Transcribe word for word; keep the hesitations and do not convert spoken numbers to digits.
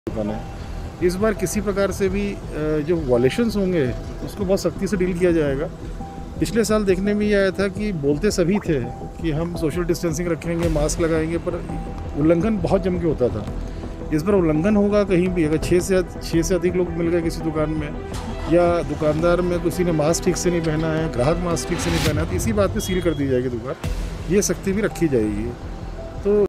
दुकान है। इस बार किसी प्रकार से भी जो वॉलेशंस होंगे उसको बहुत सख्ती से डील किया जाएगा। पिछले साल देखने में ये आया था कि बोलते सभी थे कि हम सोशल डिस्टेंसिंग रखेंगे, मास्क लगाएंगे, पर उल्लंघन बहुत जम के होता था। इस बार उल्लंघन होगा कहीं भी, अगर छः से छः से अधिक लोग मिल गए किसी दुकान में, या दुकानदार में किसी ने मास्क ठीक से नहीं पहना है, ग्राहक मास्क ठीक से नहीं पहना है, तो इसी बात पे सील कर दी जाएगी दुकान। ये सख्ती भी रखी जाएगी। तो